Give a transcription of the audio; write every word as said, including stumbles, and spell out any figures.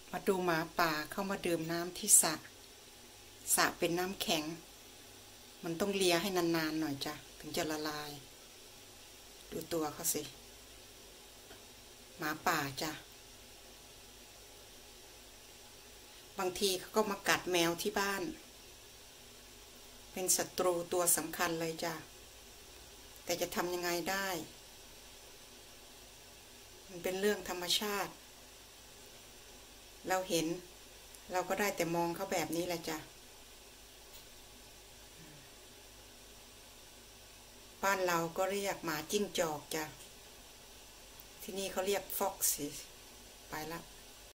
มาดูหมาป่าเข้ามาดื่มน้ำที่สระสระเป็นน้ำแข็งมันต้องเลียให้นานๆหน่อยจ้ะถึงจะละลายดูตัวเขาสิหมาป่าจ้ะบางทีเขาก็มากัดแมวที่บ้านเป็นศัตรูตัวสำคัญเลยจ้ะแต่จะทำยังไงได้มันเป็นเรื่องธรรมชาติเราเห็นเราก็ได้แต่มองเขาแบบนี้แหละจ้ะบ้านเราก็เรียกหมาจิ้งจอกจ้ะที่นี่เขาเรียกฟ็อกซี่ไปละ